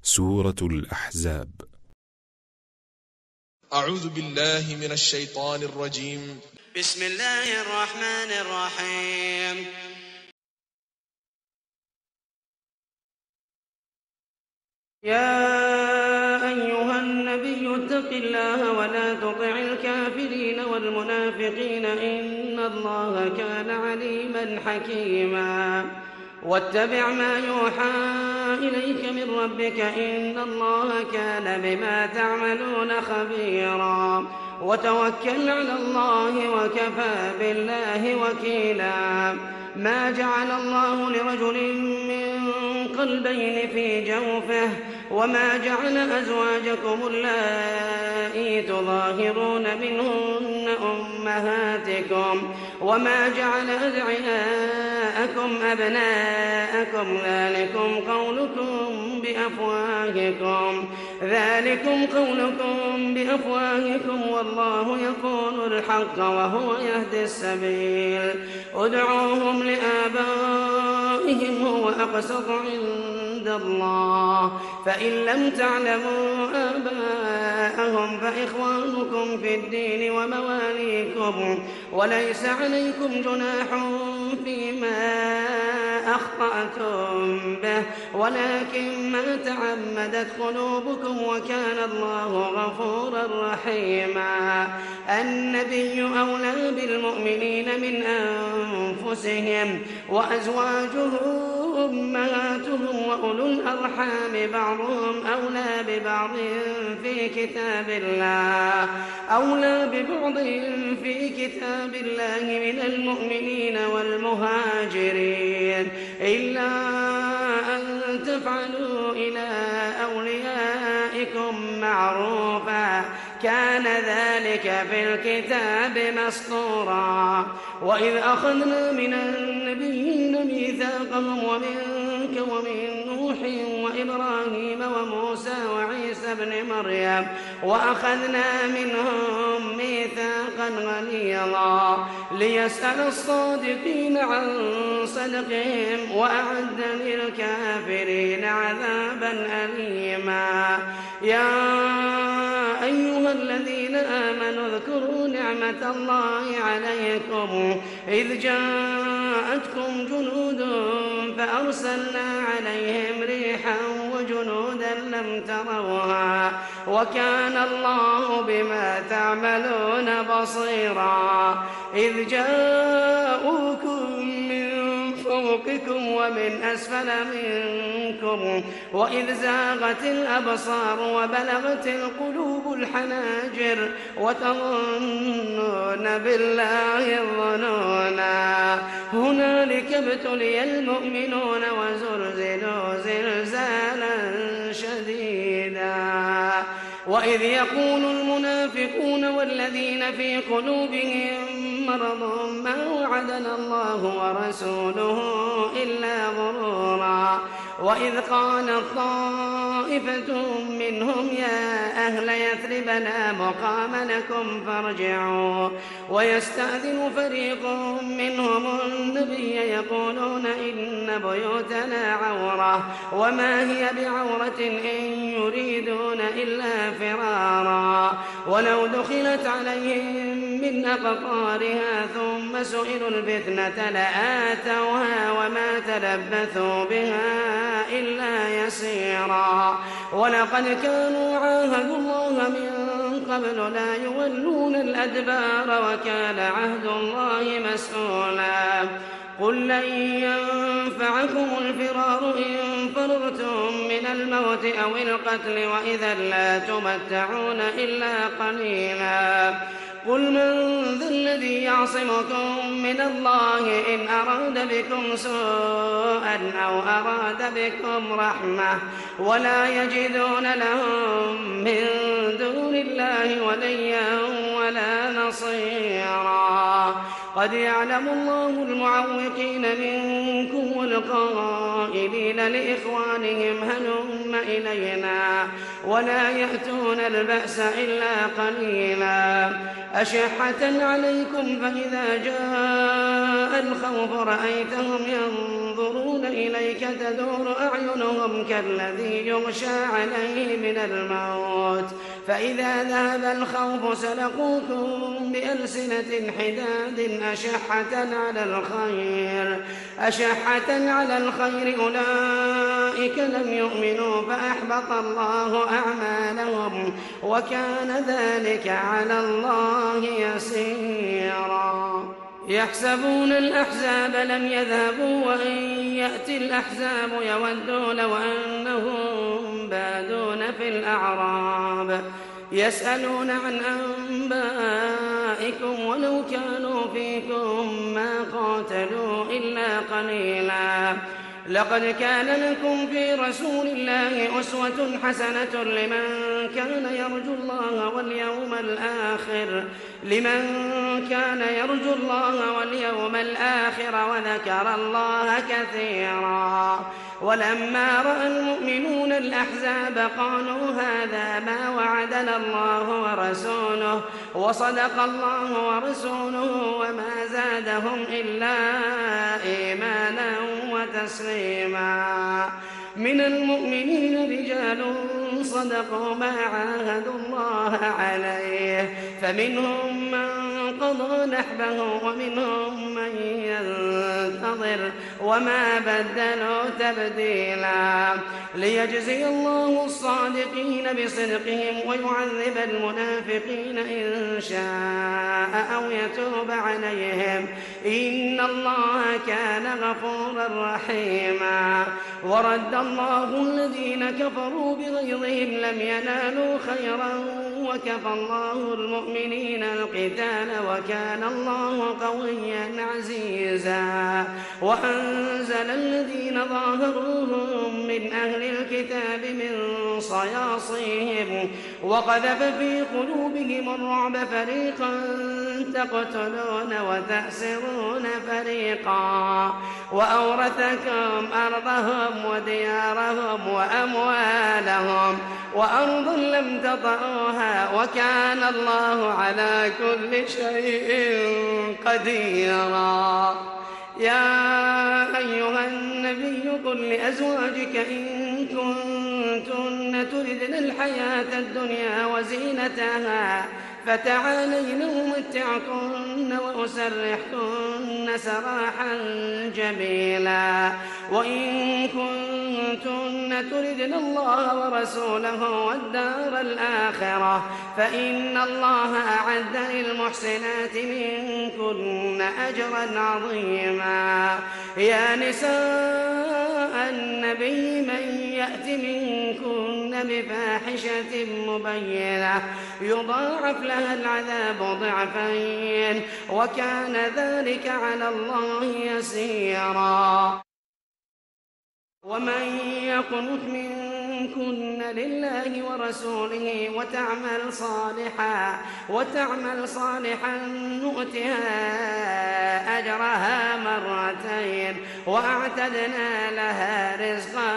سورة الأحزاب. أعوذ بالله من الشيطان الرجيم. بسم الله الرحمن الرحيم. يا أيها النبي اتق الله ولا تطع الكافرين والمنافقين إن الله كان عليما حكيما. واتبع ما يوحى إليك من ربك إن الله كان بما تعملون خبيرا. وتوكل على الله وكفى بالله وكيلا. ما جعل الله لرجل من قلبين في جوفه وما جعل أزواجكم اللائي تظاهرون منهن أمهاتكم وما جعل أدعياءكم أبناءكم ذلكم قولكم بأفواهكم والله يقول الحق وهو يهدي السبيل. ادعوهم لآبائهم هو أقسط عند الله فإن لم تعلموا آباءهم فإخوانكم في الدين ومواليكم وليس عليكم جناح فيما أخطأتم به ولكن ما تعمدت قلوبكم وكان الله غفورا رحيما. النبي أولى بالمؤمنين من أنفسهم وأزواجه أمهاتهم وأولو الأرحام بعضهم أولى ببعض في كتاب الله من المؤمنين والمهاجرين إلا أن تفعلوا إلى أوليائكم معروفا كان ذلك في الكتاب مسطورا. وإذ أخذنا من النبيين ميثاقهم ومنك ومن نوح وإبراهيم وموسى وعيسى ابن مريم وأخذنا منهم ميثاقا غليظا ليسأل الصادقين عن صدقهم وأعد للكافرين عذابا أليما. يا أيها الذين آمنوا اذكروا نعمة الله عليكم إذ جاءتكم جنود فأرسلنا عليهم ريحا وجنودا لم تروها وكان الله بما تعملون بصيرا. إذ جاءوكم من فوقكم ومن أسفل منكم وإذ زاغت الأبصار وبلغت القلوب الحناجر وتظنون بالله الظنونا. هنالك ابتلي المؤمنون وزلزلوا زلزالا شديدا. وإذ يقول المنافقون والذين في قلوبهم مرض ما وعدنا الله ورسوله إلا غرورا. وإذ قالت طائفة منهم يا أهل يثرب لا مقام لكم فارجعوا ويستأذن فريق منهم النبي يقولون إن بيوتنا عورة وما هي بعورة إن يريدون إلا فرارا. ولو دخلت عليهم من أقطارها ثم سئلوا الفتنة لآتوها وما تلبثوا بها إلا يسيرا. ولقد كانوا عاهدوا الله من قبل لا يولون الأدبار وكان عهد الله مسؤولا. قل لن ينفعكم الفرار إن فررتم من الموت أو القتل وإذا لا تمتعون إلا قليلا. قل من ذا الذي يعصمكم من الله إن أراد بكم سوءا أو أراد بكم رحمة ولا يجدون لهم من دون الله وليا ولا نصيرا. قد يعلم الله المعوقين منكم والقائلين لإخوانهم هلم إلينا ولا يأتون البأس إلا قليلا. أشحة عليكم فإذا جاء الخوف رأيتهم ينظرون إليك تدور أعينهم كالذي يغشى عليه من الموت فإذا ذهب الخوف سلقوكم بألسنة حداد أشحة على الخير أولئك لم يؤمنوا فأحبط الله أعمالهم وكان ذلك على الله يسيرا يحسبون الأحزاب لم يذهبوا وإن يأتي الأحزاب يودوا لو أنهم بادون في الأعراب يسألون عن أنبائكم ولو كانوا فيكم ما قاتلوا إلا قليلا لقد كان لكم في رسول الله أسوة حسنة لمن كان يرجو الله واليوم الآخر وذكر الله كثيرا ولما رأى المؤمنون الأحزاب قالوا هذا ما وعدنا الله ورسوله وصدق الله ورسوله وما زادهم إلا إيمانا وتسليما من المؤمنين رجال صدقوا ما عاهدوا الله عليه فمنهم من قضى نحبه ومنهم من ينتظر وما بدلوا تبديلا ليجزي الله الصادقين بصدقهم ويعذب المنافقين إن شاء أو يتوب عليهم إن الله كان غفورا رحيما ورد الله الذين كفروا بغيظهم لم ينالوا خيرا وكفى الله المؤمنين القتال وكان الله قويا عزيزا وأنزل الذين ظاهروهم من أهل الكتاب من صياصيهم وقذف في قلوبهم الرعب فريقا تقتلون وتأسرون فريقا وأورثكم أرضهم وديارهم وأموالهم وأرض لم تطئوها وكان الله على كل شيء قديرا يا أيها النبي قل لأزواجك إن كنتن تردن الحياة الدنيا وزينتها فتعالين أمتعكن وأسرحكن سراحا جميلا وإن كنتن تردن الله ورسوله والدار الآخرة فإن الله أعد للمحسنات منكن أجرا عظيما يا نساء النبي من يأت منكن بفاحشة مبينة يضاعف لها العذاب ضعفين وكان ذلك على الله يسيرا ومن يقنت منكن لله ورسوله وتعمل صالحا نؤتها أجرها مرتين وأعتدنا لها رزقا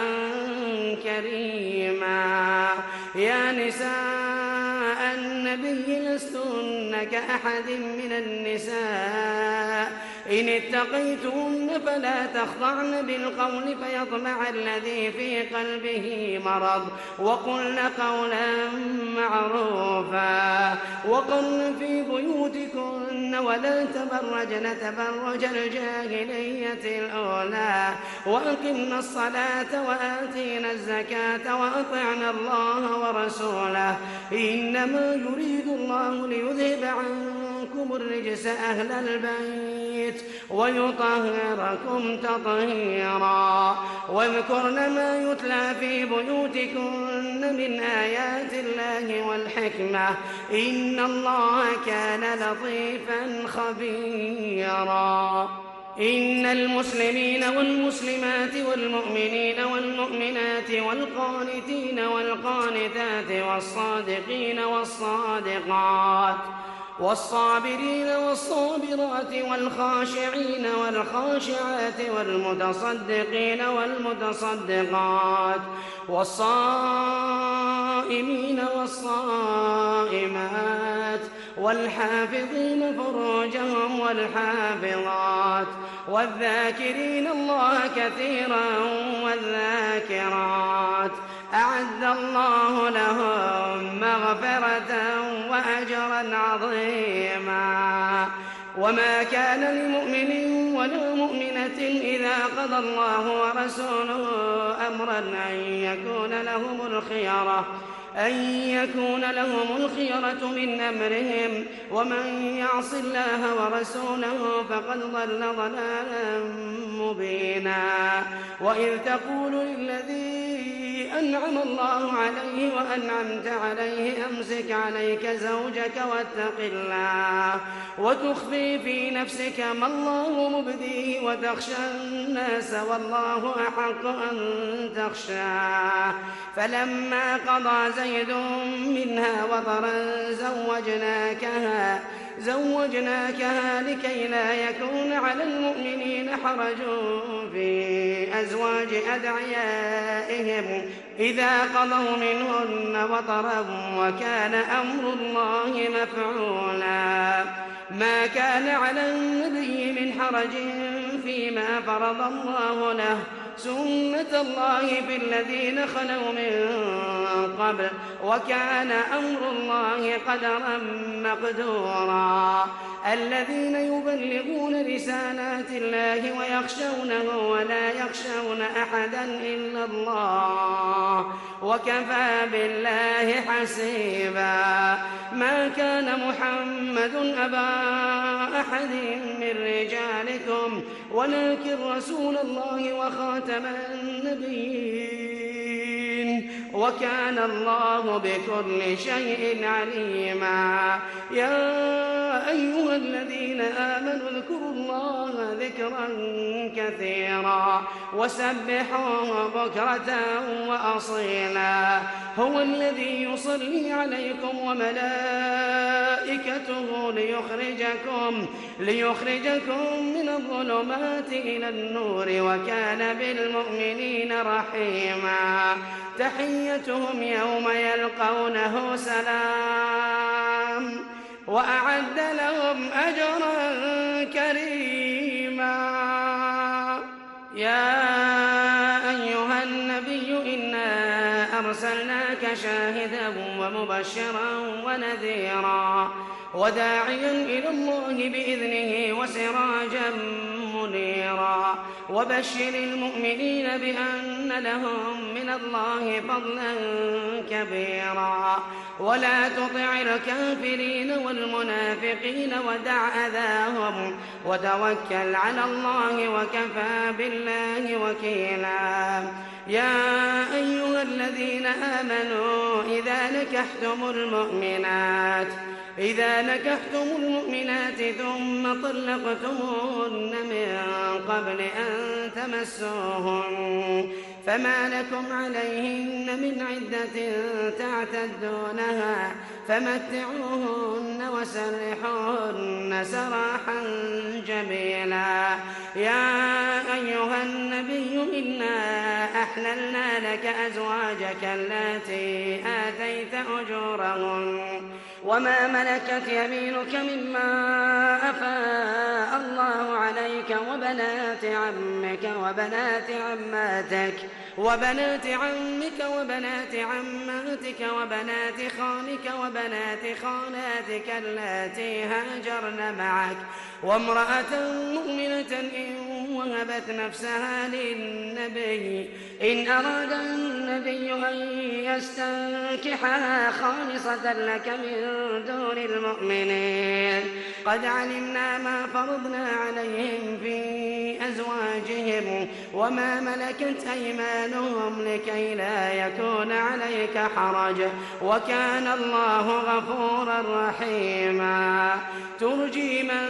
كريما يا نساء النبي لستن كأحد من النساء إن اتقيتن فلا تخضعن بالقول فيطمع الذي في قلبه مرض وقلن قولا معروفا وقرن في بيوتكن ولا تبرجن تبرج الجاهلية الأولى وأقمن الصلاة وآتينا الزكاة وأطعنا الله ورسوله إنما يريد الله ليذهب عنكم الرجس أهل البيت ويطهركم تطهيرا واذكرن ما يتلى في بيوتكن من آيات الله والحكمة إن الله كان لطيفا خبيرا إن المسلمين والمسلمات والمؤمنين والمؤمنات والقانتين والقانتات والصادقين والصادقات والصابرين والصابرات والخاشعين والخاشعات والمتصدقين والمتصدقات والصائمين والصائمات والحافظين فروجهم والحافظات والذاكرين الله كثيرا والذاكرات أعد الله لهم مغفرة وأجرا عظيما. وما كان لمؤمن ولا مؤمنة إذا قضى الله ورسوله أمرا أن يكون لهم الخيرة من أمرهم ومن يعص الله ورسوله فقد ضل ضلالا مبينا. وإذ تقول للذي أنعم الله عليه وأنعمت عليه أمسك عليك زوجك واتق الله وتخفي في نفسك ما الله مبديه وتخشى الناس والله أحق أن تخشاه. فلما قضى زيد منها وطرا زوجناكها لكي لا يكون على المؤمنين حرج في أزواج أدعيائهم إذا قضوا منهن وطرا وكان أمر الله مفعولا. ما كان على النبي من حرج فيما فرض الله له سنة الله في الذين خلوا من قبل وكان أمر الله قدرا مقدورا. الذين يبلغون رسالات الله ويخشونه ولا يخشون أحدا إلا الله وكفى بالله حسيبا. ما كان محمد أبا أحد من رجالكم ولكن رسول الله وخاتم النبيين وكان الله بكل شيء عليما. يا أيها الذين آمنوا اذكروا الله ذكرا كثيرا وسبحوه بكرة وأصيلا. هو الذي يصلي عليكم وملائكته ليخرجكم من الظلمات إلى النور وكان بالمؤمنين رحيما. تحيتهم يوم يلقونه سلام وأعد لهم أجرا كريما. يا أيها النبي إنا أرسلناك شاهدا ومبشرا ونذيرا وداعيا إلى الله بإذنه وسراجا منيرا. وبشر المؤمنين بأن لهم من الله فضلا كبيرا. ولا تطع الكافرين والمنافقين ودع أذاهم وتوكل على الله وكفى بالله وكيلا. يا أيها الذين آمنوا إذا نكحتم المؤمنات ثم طلقتموهن من قبل أن تمسوهن فما لكم عليهن من عدة تعتدونها فمتعوهن وسرحوهن سراحا جميلا. يا أيها النبي إنا أحللنا لك أزواجك التي آتيت أجورهن وما ملكت يمينك مما أفاء الله عليك وبنات عمك وبنات عماتك وبنات عماتك وبنات خالك وبنات خالاتك اللاتي هاجرن معك وامرأة مؤمنة إن وهبت نفسها للنبي إن أراد النبي أن يستنكحها خالصة لك من دون المؤمنين. قد علمنا ما فرضنا عليهم في أزواجهم وما ملكت أيمانهم لكي لا يكون عليك حرج وكان الله غفورا رحيما. ترجي من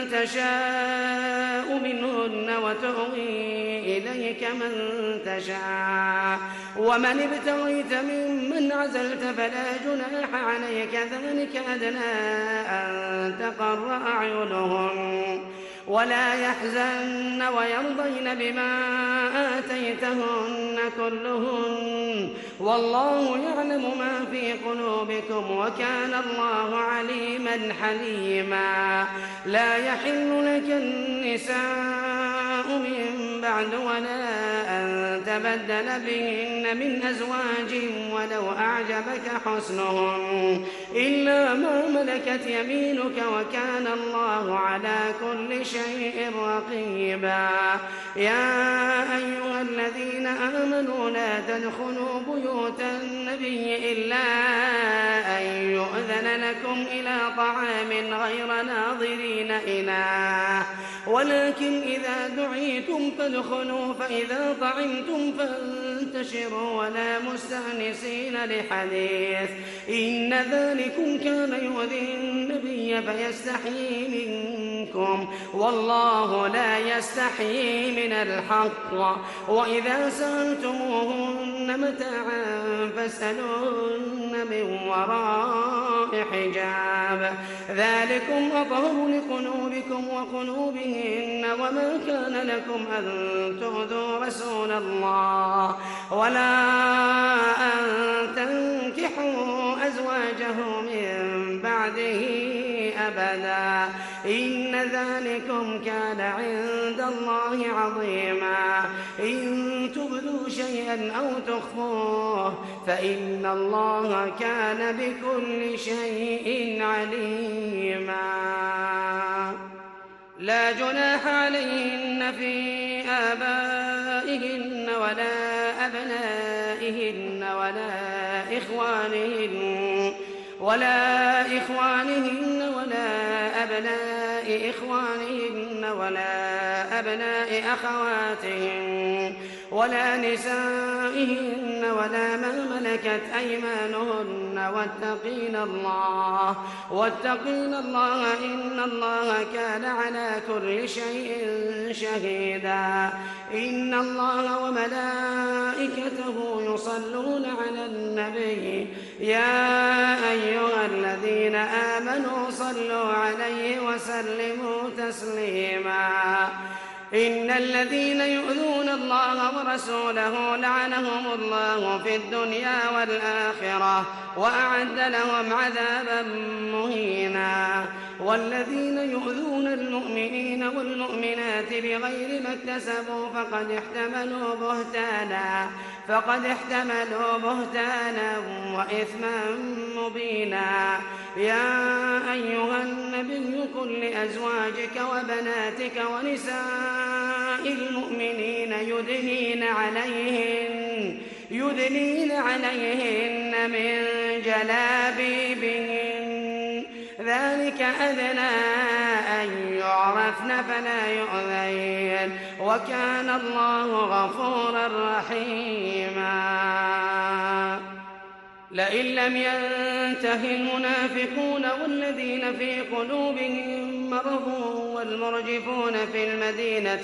تشاء منهن وتؤوي إليك من تشاء ومن ابتغيت ممن عزلت فلا جناح عليك ذلك أدنى أن تقر أعينهم ولا يحزن ويرضين بما آتيتهن كلهن والله يعلم ما في قلوبكم وكان الله عليما حليما لا يحل لك النساء من بعد ولا أن تبدل بهن من أزواج ولو أعجبك حسنهن إلا ما ملكت يمينك وكان الله على كل شيء رقيبا يا أيها الذين آمنوا لا تدخلوا بيوت النبي إلا أن يؤذن لكم إلى طعام غير ناظرين إناه ولكن إذا دعيتم فادخلوا فإذا طعمتم فانتشروا ولا مستأنسين لحديث إن ذلكم كان يؤذي النبي فيستحيي منكم والله لا يستحيي من الحق وإذا سألتموهن متاعا فاسألوهن من وراء حجاب ذلكم أطهر لقلوبكم وقلوبهن وما كان لكم أن تؤذوا رسول الله ولا أن تنكحوا أزواجه من بعده أبدا إن ذلكم كان عند الله عظيما إن تبدوا شيئا أو تخفوه فإن الله كان بكل شيء عليما لا جناح عليهن في آبائهن ولا أبنائهن ولا إخوانهن ولا أبناء إخوانهن ولا أبناء أخواتهن ولا نسائهن ولا ما ملكت أيمانهن واتقين الله إن الله كان على كل شيء شهيدا إن الله وملائكته يصلون على النبي يا أيها الذين آمنوا صلوا عليه وسلموا تسليما إن الذين يؤذون الله ورسوله لعنهم الله في الدنيا والآخرة وأعد لهم عذابا مهينا والذين يؤذون المؤمنين والمؤمنات بغير ما اكتسبوا فقد احتملوا بهتانا وإثما مبينا يا أيها النبي قل لأزواجك وبناتك ونساء المؤمنين يدنين عليهن من جلابيبهن ذلك أدنى أن يعرفن فلا يؤذين وكان الله غفورا رحيما لئن لم ينته المنافقون والذين في قلوبهم مرض والمرجفون في المدينة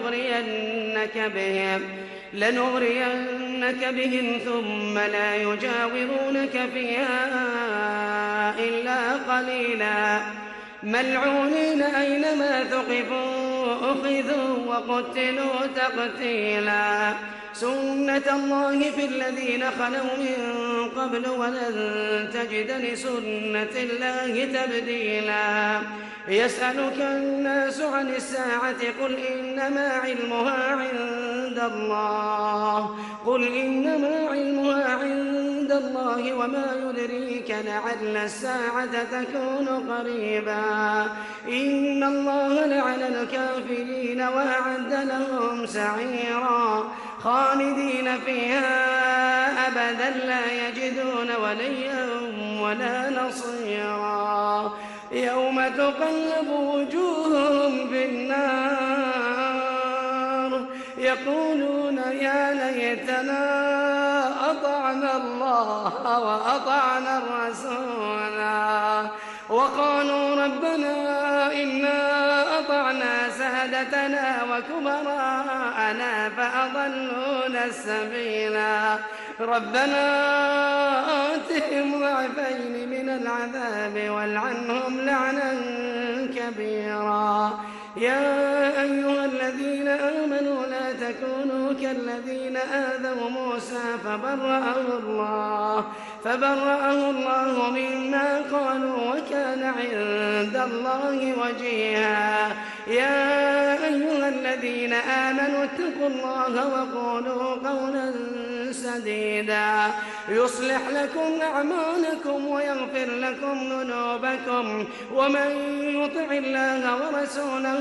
لنغرينك بهم ثم لا يجاورونك فيها إلا قليلا ملعونين أينما ثقفوا أخذوا وقتلوا تقتيلا سنة الله في الذين خلوا من قبل ولن تجد لسنة الله تبديلا يسألك الناس عن الساعة قل إنما علمها عند الله وما يدريك لعل الساعة تكون قريبا إن الله لعن الكافرين وأعد لهم سعيرا خالدين فيها أبدا لا يجدون وليا ولا نصيرا يوم تقلب وجوههم في النار يقولون يا ليتنا أطعنا الله وأطعنا الرسولا وقالوا ربنا إنا أطعنا سادتنا وكبراءنا فأضلونا السبيلا ربنا آتهم ضعفين من العذاب والعنهم لعنا كبيرا يا أيها الذين آمنوا لا تكونوا كالذين آذوا موسى فبرأه الله مما قالوا وكان عند الله وجيها. يا أيها الذين آمنوا اتقوا الله وقولوا قولا سديدا يصلح لكم أعمالكم ويغفر لكم ذنوبكم ومن يطع الله ورسوله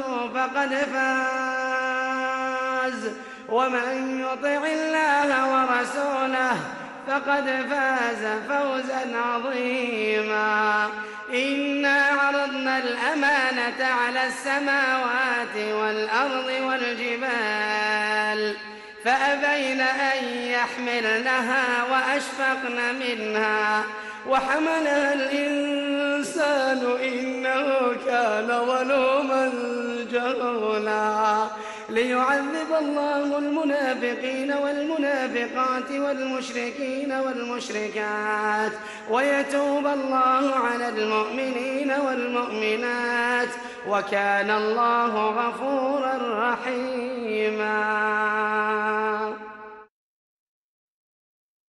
فقد فاز فوزا عظيما. إنا عرضنا الأمانة على السماوات والأرض والجبال فأبين أن يحملنها وأشفقن منها وحملها الإنسان إنه كان ظلوما جهولا. ليعذب الله المنافقين والمنافقات والمشركين والمشركات ويتوب الله على المؤمنين والمؤمنات وكان الله غفورا رحيما.